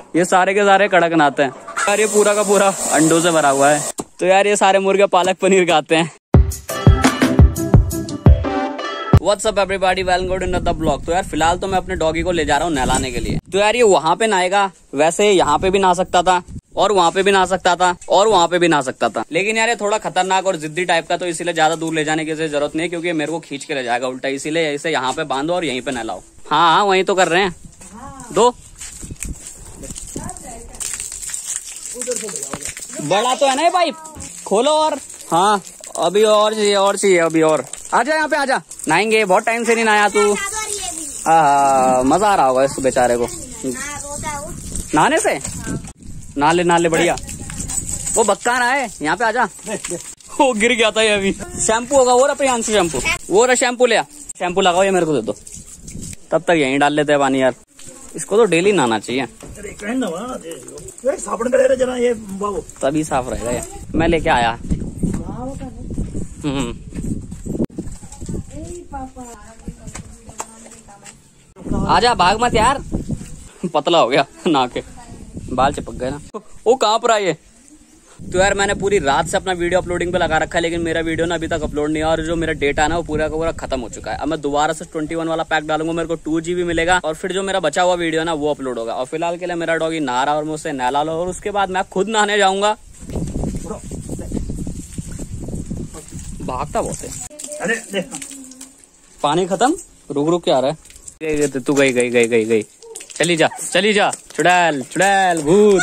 ये सारे के सारे कड़कनाथ हैं यार। ये पूरा का पूरा अंडों से भरा हुआ है। तो यार ये सारे मुर्गे पालक पनीर खाते हैं। What's up everybody, welcome to another vlog। तो यार फिलहाल तो मैं अपने डॉगी को ले जा रहा हूँ नहलाने के लिए। तो यार ये वहाँ पे नहाएगा, वैसे यहाँ पे भी नहा सकता था और वहाँ पे भी नहा सकता था और वहाँ पे भी नहा सकता था, लेकिन यार ये थोड़ा खतरनाक और जिद्दी टाइप का, तो इसीलिए ज्यादा दूर ले जाने की जरूरत नहीं है क्योंकि मेरे को खींच के ले जाएगा उल्टा। इसीलिए इसे यहाँ पे बांधो और यहीं पे नहलाओ। हाँ वही तो कर रहे हैं। दो बड़ा तो है ना ये पाइप, खोलो। और हाँ अभी और चाहिए अभी और। आजा यहाँ पे आजा, नहाएंगे, बहुत टाइम से नहीं नहाया तू। मजा आ रहा होगा इस बेचारे को नहाने से। नहा ले बढ़िया। वो बक्का रहा है, यहाँ पे आजा। वो गिर गया था ये अभी। शैम्पू होगा वो रहा प्रियांशु शैम्पू, वो रहा शैम्पू ले आ। शैम्पू लगाओ, ये मेरे को दे दो, तब तक यहीं डाल लेते हैं पानी। यार इसको तो डेली नहाना चाहिए, तभी साफ रहेगा ये। मैं लेके आया। आजा, भाग मत यार, पतला हो गया नहा के, बाल चिपक गए ना। वो कहाँ पर आए? तो यार मैंने पूरी रात से अपना वीडियो अपलोडिंग पे लगा रखा है, लेकिन मेरा वीडियो ना अभी तक अपलोड नहीं है। और जो मेरा डेटा है ना वो पूरा का पूरा खत्म हो चुका है। अब मैं दोबारा से 21 वाला पैक डालूंगा, मेरे को 2 GB मिलेगा और फिर जो मेरा बचा हुआ वीडियो ना वो अपलोड होगा। और फिलहाल के लिए मेरा डॉगी नहा रहा और मैं उससे नहला लो और उसके बाद मैं खुद नहाने जाऊंगा। भागता बहुत है। पानी खत्म, रुक के आ रहा है। तू गई, चली जा, चुड़ैल भूत,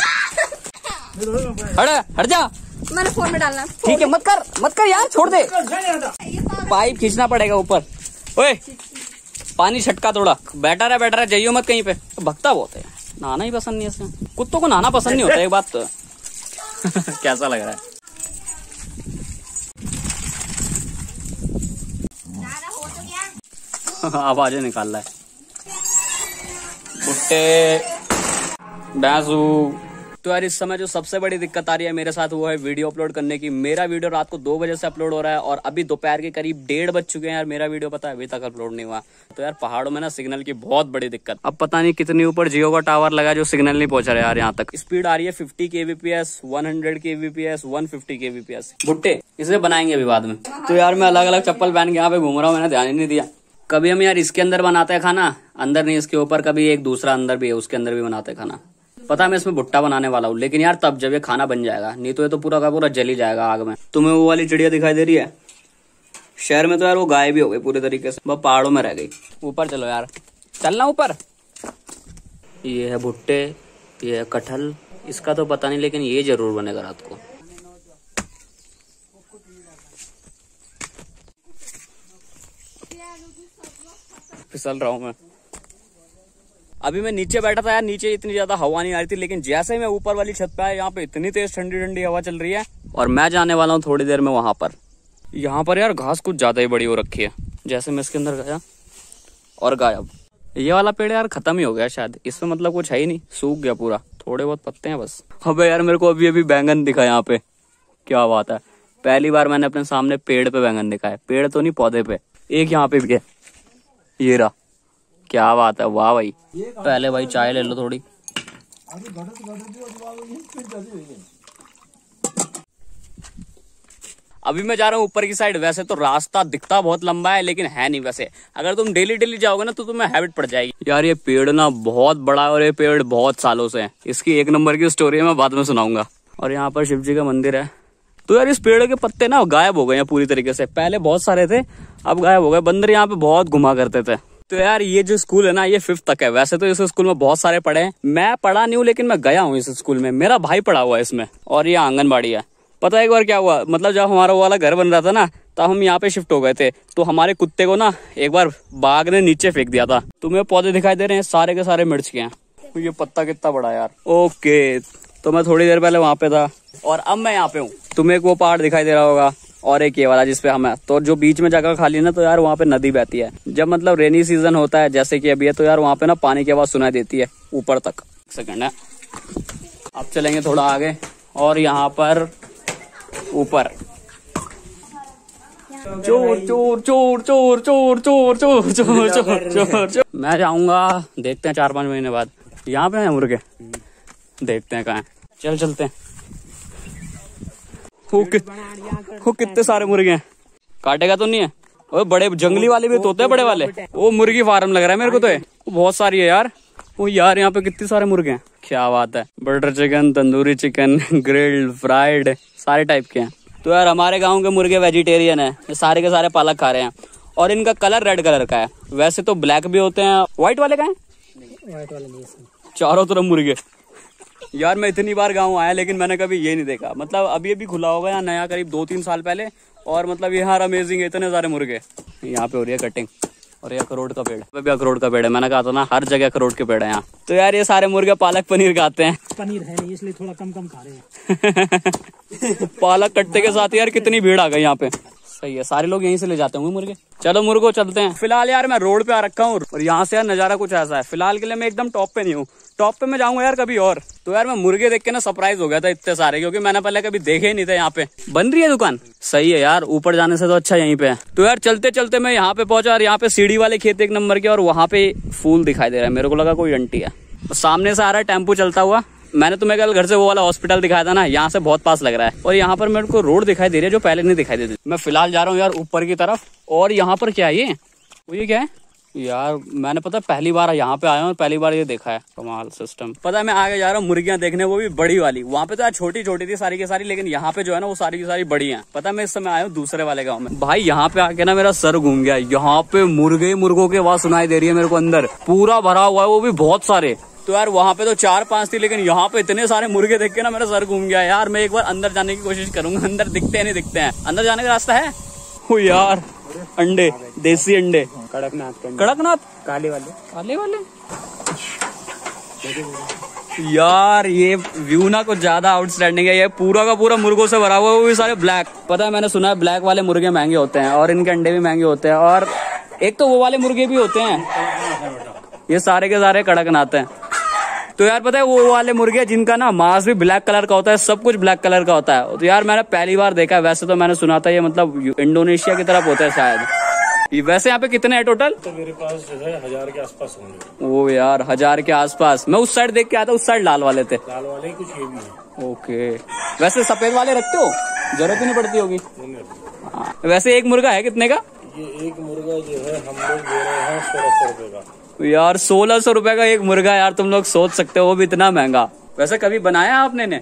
हट जा। मैंने फोन में डालना। ठीक है, मत कर यार, छोड़ दे। पाइप खींचना पड़ेगा ऊपर। ओए पानी छटका थोड़ा, बैठा रहा, जाइयो मत कहीं पे। भगता बहुत है, नहाना ही पसंद नहीं है इसमें। कुत्तों को नहाना पसंद नहीं होता, एक बात तो। कैसा लग रहा है? आवाजें निकाल रहा है। भुट्टे बैसू। तो यार इस समय जो सबसे बड़ी दिक्कत आ रही है मेरे साथ वो है वीडियो अपलोड करने की। मेरा वीडियो रात को 2 बजे से अपलोड हो रहा है और अभी दोपहर के करीब 1:30 बज चुके हैं। यार मेरा वीडियो पता है अभी तक अपलोड नहीं हुआ। तो यार पहाड़ों में ना सिग्नल की बहुत बड़ी दिक्कत। अब पता नहीं कितनी ऊपर जियो का टावर लगा जो सिग्नल नहीं पहुंचा रहा यार यहाँ तक। स्पीड आ रही है 50 kbps, 100 kbps, 150 kbps। भुट्टे इसे बनाएंगे अभी बाद में। तो यार मैं अलग अलग चप्पल पहन के यहाँ पे घूम रहा हूँ, मैंने ध्यान ही नहीं दिया। कभी हम यार इसके अंदर बनाते हैं खाना, अंदर नहीं इसके ऊपर, कभी एक दूसरा अंदर भी है उसके अंदर भी बनाते हैं खाना। पता है मैं इसमें भुट्टा बनाने वाला हूँ, लेकिन यार तब जब ये खाना बन जाएगा, नहीं तो ये तो पूरा का पूरा जल ही जाएगा आग में। तुम्हें वो वाली चिड़िया दिखाई दे रही है? शहर में तो यार वो गायब भी हो गई पूरी तरीके से, बस पहाड़ों में रह गई। ऊपर चलो यार, चलना ऊपर। ये है भुट्टे, ये है कटहल, इसका तो पता नहीं लेकिन ये जरूर बनेगा रात को। फिसल रहा हूँ मैं। अभी मैं नीचे बैठा था यार, नीचे इतनी ज्यादा हवा नहीं आ रही थी, लेकिन जैसे ही मैं ऊपर वाली छत पे आया यहाँ पे इतनी तेज ठंडी ठंडी हवा चल रही है। और मैं जाने वाला हूँ थोड़ी देर में वहां पर। यहाँ पर यार घास कुछ ज्यादा ही बड़ी हो रखी है। जैसे मैं इसके अंदर गया और गायब। ये वाला पेड़ यार खत्म ही हो गया शायद, इसमें मतलब कुछ है ही नहीं, सूख गया पूरा, थोड़े बहुत पत्ते हैं बस। अबे यार मेरे को अभी बैंगन दिखा यहाँ पे, क्या बात है। पहली बार मैंने अपने सामने पेड़ पे बैंगन दिखा है। पेड़ तो नहीं, पौधे पे। एक यहाँ पे भी है, ये रहा। क्या बात है, वाह भाई। पहले भाई चाय ले लो थोड़ी। अभी मैं जा रहा हूँ ऊपर की साइड। वैसे तो रास्ता दिखता बहुत लंबा है लेकिन है नहीं। वैसे अगर तुम डेली जाओगे ना तो तुम्हें हैबिट पड़ जाएगी। यार ये पेड़ ना बहुत बड़ा है और ये पेड़ बहुत सालों से है। इसकी 1 नंबर की स्टोरी मैं बाद में सुनाऊंगा। और यहाँ पर शिव जी का मंदिर है। तो यार इस पेड़ के पत्ते ना गायब हो गए हैं पूरी तरीके से। पहले बहुत सारे थे, अब गायब हो गए। बंदर यहाँ पे बहुत घुमा करते थे। तो यार ये जो स्कूल है ना ये 5th तक है। वैसे तो इस स्कूल में बहुत सारे पढ़े हैं, मैं पढ़ा नहीं हूँ लेकिन मैं गया हूँ इस स्कूल में। मेरा भाई पढ़ा हुआ है इसमें। और ये आंगनबाड़ी है। पता है एक बार क्या हुआ, मतलब जब हमारा वो वाला घर बन रहा था ना तब हम यहाँ पे शिफ्ट हो गए थे। तो हमारे कुत्ते को ना एक बार बाघ ने नीचे फेंक दिया था। तुम्हें पौधे दिखाई दे रहे हैं, सारे के सारे मिर्च के हैं। ये पत्ता कितना बड़ा यार। ओके, तो मैं थोड़ी देर पहले वहां पे था और अब मैं यहाँ पे हूँ। तुम्हें एक वो पहाड़ दिखाई दे रहा होगा और एक ये वाला जिसपे हम है। तो जो बीच में जगह खाली है ना, तो यार वहाँ पे नदी बहती है। जब मतलब रेनी सीजन होता है जैसे कि अभी है, तो यार वहाँ पे ना पानी की आवाज सुनाई देती है ऊपर तक। सेकंड है, अब चलेंगे थोड़ा आगे और यहाँ पर ऊपर चोर चोर चोर चोर चोर चोर चोर चोर चोर चोर। मैं जाऊंगा, देखते हैं 4-5 महीने बाद। यहाँ पे है मुर्गे, देखते हैं कहाँ है। चलते हैं। वो कितने सारे मुर्गे हैं, काटेगा तो नहीं है? वो बड़े जंगली वाले भी तो होते हैं, बड़े वाले। वो मुर्गी फार्म लग रहा है मेरे को तो। वो बहुत सारी है यार। वो यार यहाँ पे कितने सारे मुर्गे हैं, क्या बात है। Butter chicken, tandoori chicken, grilled, fried, सारे टाइप के हैं। तो यार हमारे गाँव के मुर्गे वेजिटेरियन है, ये सारे के सारे पालक खा रहे हैं। और इनका कलर रेड कलर का है, वैसे तो ब्लैक भी होते हैं। व्हाइट वाले कहाँ हैं? व्हाइट वाले नहीं, चारों तरफ मुर्गे। यार मैं इतनी बार गाँव आया लेकिन मैंने कभी ये नहीं देखा। मतलब अभी अभी खुला होगा यहाँ नया, करीब 2-3 साल पहले। और मतलब यहाँ अमेजिंग है, इतने सारे मुर्गे। यहाँ पे हो रही है कटिंग। और ये अखरोट का पेड़ है, भी अखरोट का पेड़ है। मैंने कहा था ना हर जगह अखरोट के पेड़ है यहाँ। तो यार ये सारे मुर्गे पालक पनीर खाते हैं। पनीर है नहीं इसलिए थोड़ा कम खा रहे हैं। पालक कट्टे के साथ यार कितनी भीड़ आ गई यहाँ पे। सही है, सारे लोग यहीं से ले जाते होंगे मुर्गे। चलो मुर्गो चलते हैं। फिलहाल यार मैं रोड पे आ रखा हूँ और यहाँ से यार नजारा कुछ ऐसा है। फिलहाल के लिए मैं एकदम टॉप पे नहीं हूँ, टॉप पे मैं जाऊंगा यार कभी और। तो यार मैं मुर्गे देख के ना सरप्राइज हो गया था इतने सारे, क्योंकि मैंने पहले कभी देखे ही नहीं थे। यहाँ पे बन रही है दुकान। सही है यार, ऊपर जाने से तो अच्छा यहीं पे है। तो यार चलते चलते मैं यहाँ पे पहुंचा और यहाँ पे सीढ़ी वाले खेत 1 नंबर के, और वहाँ पे फूल दिखाई दे रहा है। मेरे को लगा कोई आंटी है। सामने से आ रहा है टेम्पो चलता हुआ। मैंने तुम्हें कल घर से वो वाला हॉस्पिटल दिखाया था ना, यहाँ से बहुत पास लग रहा है। और यहाँ पर मेरे को रोड दिखाई दे रही है जो पहले नहीं दिखाई देती। मैं फिलहाल जा रहा हूँ यार ऊपर की तरफ। और यहाँ पर क्या है ये क्या है यार? मैंने पता पहली बार यहाँ पे आया हूँ और पहली बार ये देखा है। कमाल सिस्टम। पता है मैं आगे जा रहा हूँ मुर्गियां देखने, वो भी बड़ी वाली। वहाँ पे तो यार छोटी छोटी थी सारी की सारी, लेकिन यहाँ पे जो है ना वो सारी की सारी बड़ी हैं। पता है मैं इस समय आया हूँ दूसरे वाले गाँव में। भाई यहाँ पे आके ना मेरा सर घूम गया। यहाँ पे मुर्गों की आवाज सुनाई दे रही है मेरे को। अंदर पूरा भरा हुआ है, वो भी बहुत सारे। तो यार वहाँ पे तो 4-5 थी, लेकिन यहाँ पे इतने सारे मुर्गे देख के ना मेरा सर घूम गया यार। मैं एक बार अंदर जाने की कोशिश करूंगा, अंदर दिखते हैं नहीं दिखते हैं। अंदर जाने का रास्ता है? ओ यार अंडे, देसी अंडे, कड़कनाथ काले वाले यार ये व्यू ना कुछ ज्यादा आउटस्टैंडिंग है। ये पूरा का पूरा मुर्गों से भरा हुआ है, वो भी सारे ब्लैक। पता है मैंने सुना है ब्लैक वाले मुर्गे महंगे होते हैं और इनके अंडे भी महंगे होते हैं। और एक तो वो वाले मुर्गे भी होते हैं। ये सारे के सारे कड़कनाथ हैं। तो यार पता है वो वाले मुर्गे जिनका ना मांस भी ब्लैक कलर का होता है, सब कुछ ब्लैक कलर का होता है। तो यार मैंने पहली बार देखा है। वैसे तो मैंने सुना था ये मतलब इंडोनेशिया की तरफ होता है शायद। वैसे यहाँ पे कितने हैं टोटल? तो मेरे पास जो है 1000 के आसपास होंगे। ओ यार 1000 के आसपास। मैं उस साइड देख के आया था, उस साइड लाल वाले थे। लाल वाले कुछ ये भी है। ओके, वैसे सफेद वाले रखते हो? जरूरत ही नहीं पड़ती होगी। वैसे एक मुर्गा है कितने का? ये एक मुर्गा जो है हम लोग दे रहे हैं 1600 रुपए का। यार 1600 रुपए का एक मुर्गा। यार तुम लोग सोच सकते हो वो भी इतना महंगा। वैसे कभी बनाया आपने ने?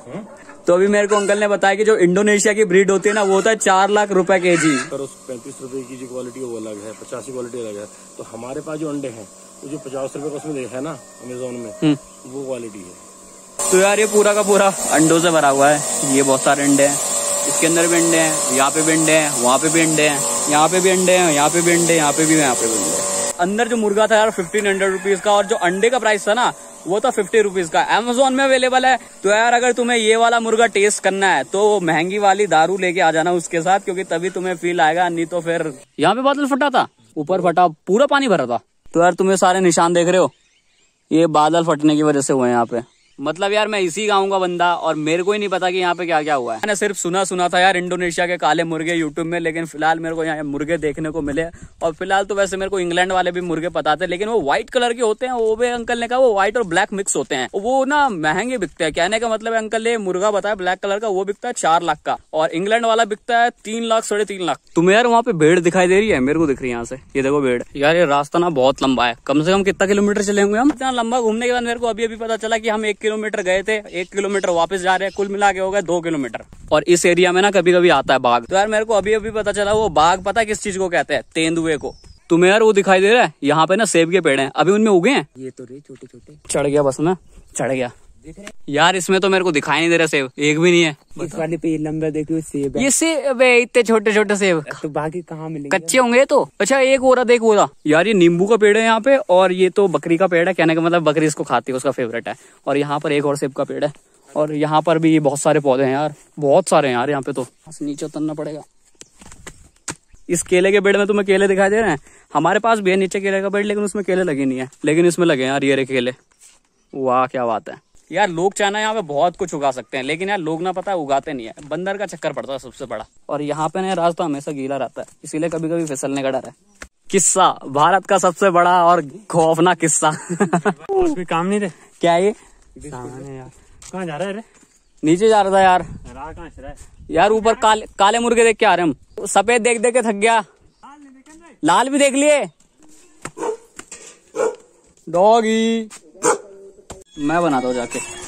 तो अभी मेरे को अंकल ने बताया कि जो इंडोनेशिया की ब्रीड होती है ना वो होता है 4 लाख रुपए केजी। पर उस 35 रुपए की जो क्वालिटी है वो अलग है, 85 की क्वालिटी अलग है। तो हमारे पास जो अंडे हैं वो जो 50 रुपए का उसमें है ना अमेजोन में, वो क्वालिटी है। तो यार ये पूरा का पूरा अंडों से भरा हुआ है। ये बहुत सारे अंडे हैं, इसके अंदर भी अंडे हैं, यहाँ पे भी अंडे हैं, वहाँ पे भी अंडे हैं, यहाँ पे भी अंडे हैं, यहाँ पे भी अंडे, यहाँ पे भी, यहाँ पे भी अंडे। अंदर जो मुर्गा था यार 1500 रुपीज का, और जो अंडे का प्राइस था ना वो था 50 रुपीज का। अमेजोन में अवेलेबल है। तो यार अगर तुम्हें ये वाला मुर्गा टेस्ट करना है तो महंगी वाली दारू लेके आ जाना उसके साथ, क्योंकि तभी तुम्हें फील आएगा। नहीं तो फिर यहाँ पे बादल फटा था, ऊपर फटा, पूरा पानी भरा था। तो यार तुम्हें सारे निशान देख रहे हो, ये बादल फटने की वजह से हुए हैं यहाँ पे। मतलब यार मैं इसी गांव का बंदा और मेरे को ही नहीं पता कि यहाँ पे क्या क्या हुआ है। मैंने सिर्फ सुना था यार इंडोनेशिया के काले मुर्गे यूट्यूब में, लेकिन फिलहाल मेरे को यहाँ मुर्गे देखने को मिले। और फिलहाल तो वैसे मेरे को इंग्लैंड वाले भी मुर्गे पता थे, लेकिन वो व्हाइट कलर के होते हैं। वो भी अंकल ने कहा वो व्हाइट और ब्लैक मिक्स होते हैं, वो ना महंगे बिकते हैं। कहने का मतलब है अंकल ने मुर्गा बताया ब्लैक कलर का, वो बिकता है 4 लाख का, और इंग्लैंड वाला बिकता है 3 लाख 3.5 लाख। तुम्हें यार वहाँ पे भेड़ दिखाई दे रही है? मेरे को दिख रही है यहाँ से, ये देखो भेड़। यार ये रास्ता ना बहुत लंबा है, कम से कम कितना किलोमीटर चलेंगे हम? इतना लंबा घूमने के बाद मेरे को अभी पता चला कि हम 1 किलोमीटर गए थे, 1 किलोमीटर वापस जा रहे हैं, कुल मिला के हो गए 2 किलोमीटर। और इस एरिया में ना कभी कभी आता है बाघ। तो यार मेरे को अभी पता चला वो बाघ पता है किस चीज को कहते हैं? तेंदुए को। तुम्हें यार वो दिखाई दे रहा है यहाँ पे ना सेब के पेड़ हैं, अभी उनमें उगे हैं। ये तो रे छोटे छोटे। चढ़ गया बस में, चढ़ गया यार। इसमें तो मेरे को दिखाई नहीं दे रहा सेब, एक भी नहीं है। इस वाले पे लंबा देखो सेब है। ये सेब है, इतने छोटे छोटे सेब। तो बाकी कहाँ मिलेंगे? कच्चे होंगे तो। अच्छा एक हो रहा, देख हो रहा यार, ये नींबू का पेड़ है यहाँ पे, और ये तो बकरी का पेड़ है। कहने का मतलब बकरी इसको खाती है, उसका फेवरेट है। और यहाँ पर एक और सेब का पेड़ है, और यहाँ पर भी बहुत सारे पौधे हैं यार, बहुत सारे हैं यार यहाँ पे। तो नीचे उतरना पड़ेगा। इस केले के पेड़ में तुम्हें केले दिखाई दे रहे हैं? हमारे पास भी है नीचे केले का पेड़, लेकिन उसमें केले लगे नहीं है, लेकिन इसमें लगे यार ये केले। वाह क्या बात है यार। लोग चाहना यहाँ पे बहुत कुछ उगा सकते हैं, लेकिन यार लोग ना पता है उगाते नहीं है। बंदर का चक्कर पड़ता है सबसे बड़ा। और यहाँ पे ना रास्ता हमेशा गीला रहता है, इसीलिए कभी कभी फिसलने का डर है। किस्सा, भारत का सबसे बड़ा और खौफनाक किस्सा। उसमें काम नहीं थे क्या ये? सामने यार। कहाँ जा रहा है रे? नीचे जा रहा था यार। राह कहाँ से रहा है? यार ऊपर काले मुर्गे देख के आ रहे हम। सफेद देख देख के थक गया। लाल भी देख लिए। डॉगी मैं बनाता हूँ जाके।